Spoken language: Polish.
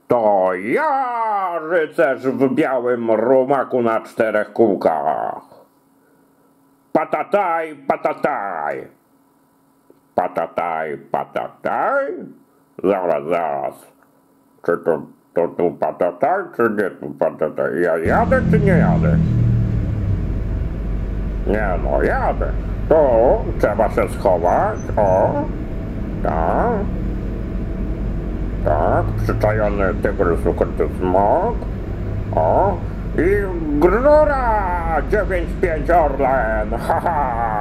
To ja, rycerz w białym rumaku na 4 kółkach. Patataj, patataj. Patataj, patataj. Zaraz. Czy to tu patataj, czy nie tu patataj? Ja jadę, czy nie jadę? Nie no, jadę. Tu trzeba się schować. O. Tak. Tak, przyczajony tygrys, ukryty smok. O. I grura 9-5 Orlen. Haha.